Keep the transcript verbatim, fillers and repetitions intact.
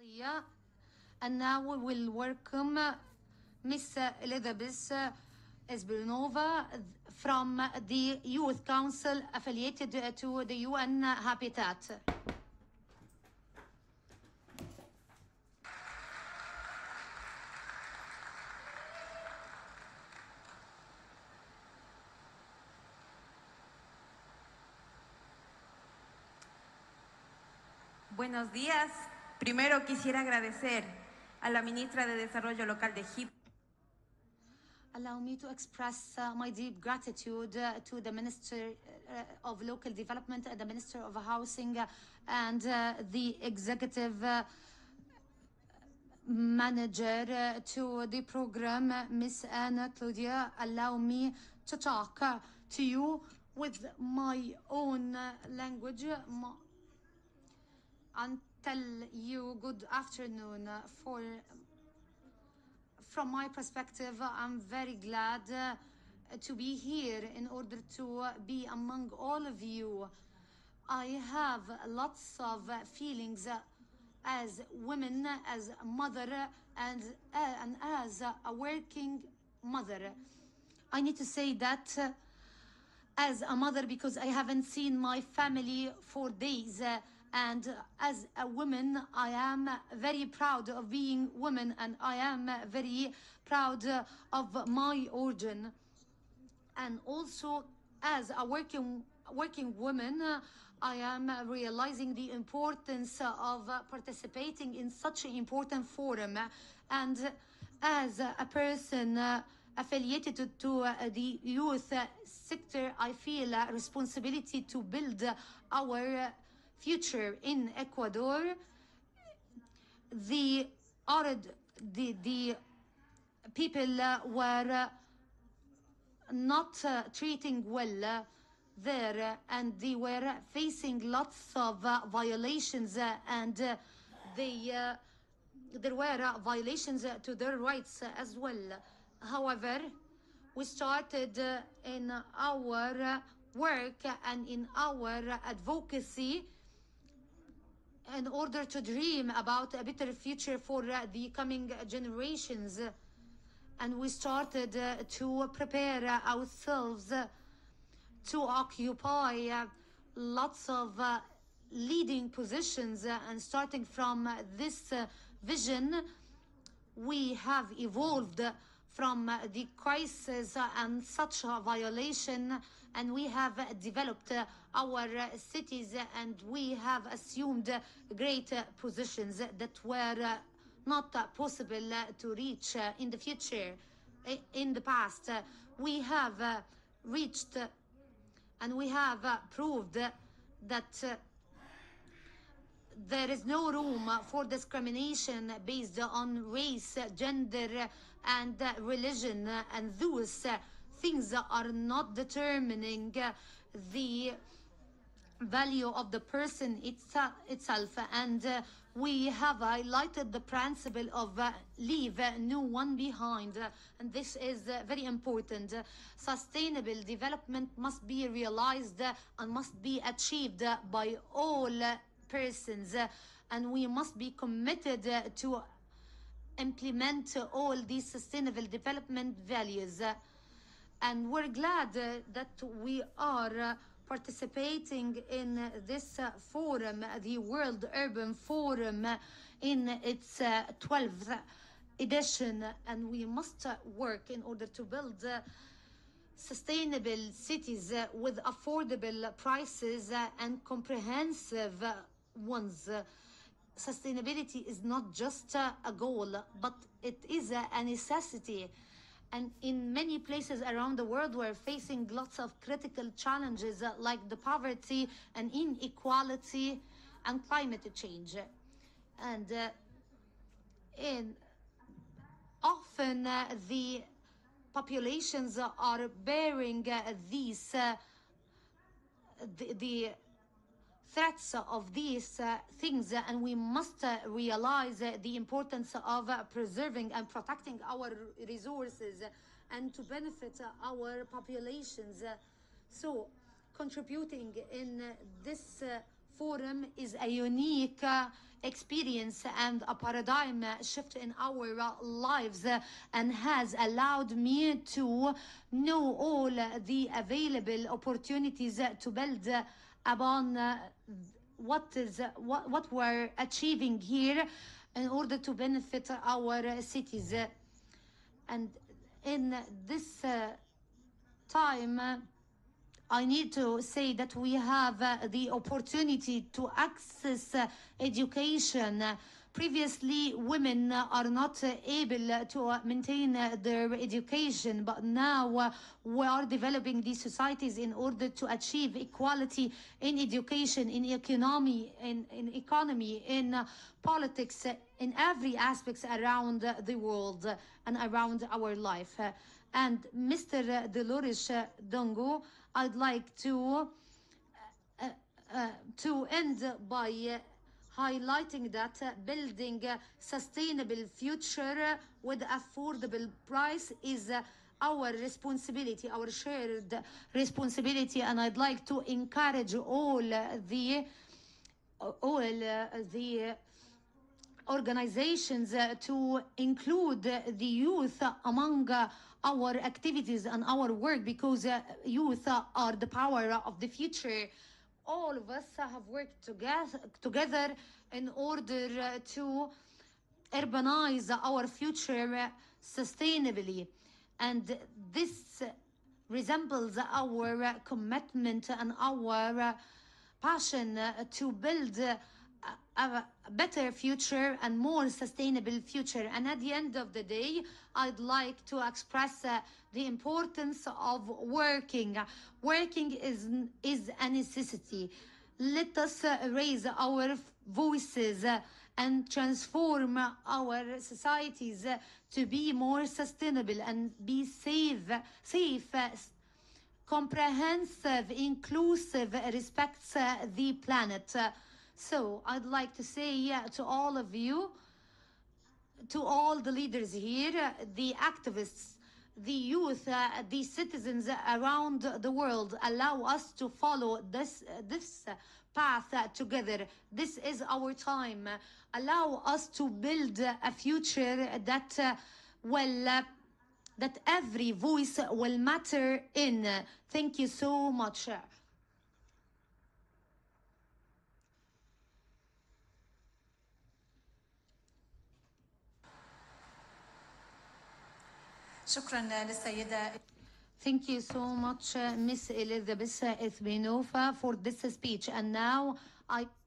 Maria, and now we will welcome Miss Elizabeth Espinova from the Youth Council affiliated to the U N Habitat. Buenos días. Primero quisiera agradecer a la ministra de Desarrollo Local de Egipto. Allow me to express uh, my deep gratitude uh, to the Minister uh, of Local Development and the Minister of Housing uh, and uh, the Executive uh, Manager uh, to the program, uh, Miss Anna Claudia. Allow me to talk uh, to you with my own uh, language uh, and tell you good afternoon. Uh, for From my perspective, I'm very glad uh, to be here in order to uh, be among all of you. I have lots of uh, feelings uh, as women, as a mother, and, uh, and as uh, a working mother. I need to say that uh, as a mother, because I haven't seen my family for days. Uh, and as a woman, I am very proud of being woman, and I am very proud of my origin. And also, as a working working woman, uh, I am realizing the importance of uh, participating in such an important forum. And as a person uh, affiliated to, to uh, the youth uh, sector, I feel a responsibility to build uh, our uh, future in Ecuador. The, the, the people uh, were uh, not uh, treating well uh, there, uh, and they were facing lots of uh, violations, uh, and uh, they uh, there were uh, violations uh, to their rights uh, as well. However, we started uh, in our uh, work and in our uh, advocacy in order to dream about a better future for uh, the coming generations. And we started uh, to prepare uh, ourselves uh, to occupy uh, lots of uh, leading positions. Uh, and starting from uh, this uh, vision, we have evolved from uh, the crisis uh, and such a violation, and we have uh, developed uh, our uh, cities, uh, and we have assumed uh, great uh, positions that were uh, not uh, possible uh, to reach uh, in the future. In the past, uh, we have uh, reached uh, and we have uh, proved uh, that uh, there is no room for discrimination based on race, gender, and uh, religion, and those uh, things are not determining uh, the value of the person itself, itself. and uh, we have highlighted the principle of uh, leave uh, no one behind, uh, and this is uh, very important. Uh, sustainable development must be realized uh, and must be achieved uh, by all uh, persons, uh, and we must be committed uh, to implement uh, all these sustainable development values. Uh, and we're glad uh, that we are uh, participating in uh, this uh, forum, uh, the World Urban Forum, uh, in its uh, twelfth edition, and we must uh, work in order to build uh, sustainable cities uh, with affordable prices uh, and comprehensive uh, ones. Uh, sustainability is not just uh, a goal, but it is uh, a necessity. And in many places around the world, we're facing lots of critical challenges uh, like the poverty and inequality and climate change. And uh, in often uh, the populations uh, are bearing uh, these uh, the, the threats of these uh, things, uh, and we must uh, realize uh, the importance of uh, preserving and protecting our resources uh, and to benefit uh, our populations. Uh, so contributing in uh, this uh, Forum is a unique uh, experience and a paradigm shift in our uh, lives, uh, and has allowed me to know all the available opportunities to build uh, upon uh, what is uh, what, what we're achieving here in order to benefit our uh, cities. And in this uh, time, uh, I need to say that we have uh, the opportunity to access uh, education. Uh, previously, women uh, are not uh, able uh, to uh, maintain uh, their education, but now uh, we are developing these societies in order to achieve equality in education, in economy, in, in economy, in uh, politics, uh, in every aspect around uh, the world uh, and around our life. Uh, and Mister Dolores Dongo, I'd like to uh, uh, to end by uh, highlighting that uh, building a sustainable future with affordable price is uh, our responsibility, our shared responsibility, and I'd like to encourage all the all the organizations uh, to include uh, the youth among uh, our activities and our work, because uh, youth uh, are the power of the future. All of us have worked together, together in order uh, to urbanize our future uh, sustainably. And this resembles our uh, commitment and our uh, passion uh, to build uh, a better future and more sustainable future. And at the end of the day, I'd like to express uh, the importance of working. Working is, is a necessity. Let us uh, raise our voices uh, and transform our societies uh, to be more sustainable and be safe, safe, uh, comprehensive, inclusive, respects uh, the planet. Uh, So I'd like to say uh, to all of you, to all the leaders here, uh, the activists, the youth, uh, the citizens around the world, allow us to follow this, uh, this uh, path uh, together. This is our time. Allow us to build a future that uh, will, uh, that every voice will matter in. Thank you so much. شكرا للسيدة. Thank you so much, uh, Miss Elizabeth Ethbenova, for this speech. And now I